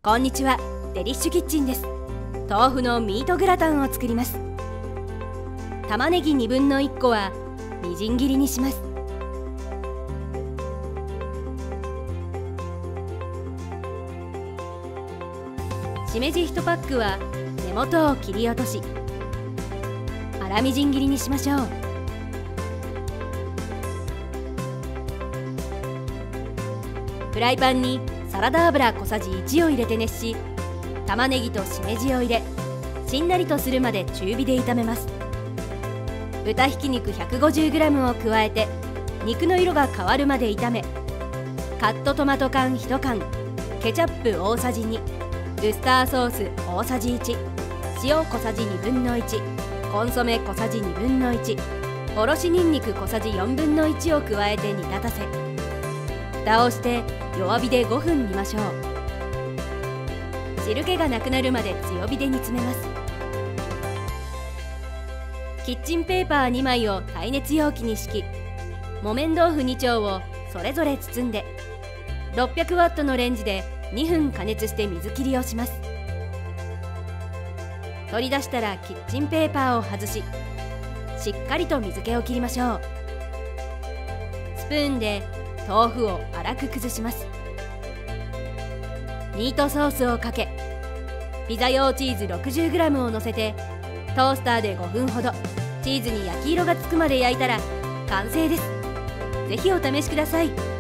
こんにちは、デリッシュキッチンです。豆腐のミートグラタンを作ります。玉ねぎ1/2個はみじん切りにします。しめじ1パックは根元を切り落とし、粗みじん切りにしましょう。フライパンにサラダ油小さじ1を入れて熱し、玉ねぎとしめじを入れ、しんなりとするまで中火で炒めます。豚ひき肉 150g を加えて肉の色が変わるまで炒め、カットトマト缶1缶、ケチャップ大さじ2、ウスターソース大さじ1、塩小さじ1/2、コンソメ小さじ1/2、おろしにんにく小さじ1/4を加えて煮立たせ、蓋をして弱火で5分煮ましょう。汁気がなくなるまで強火で煮詰めます。キッチンペーパー2枚を耐熱容器に敷き、木綿豆腐2丁をそれぞれ包んで、600ワットのレンジで2分加熱して水切りをします。取り出したらキッチンペーパーを外し、しっかりと水気を切りましょう。スプーンで豆腐を粗く崩します。ミートソースをかけ、ピザ用チーズ 60g をのせてトースターで5分ほどチーズに焼き色がつくまで焼いたら完成です。ぜひお試しください。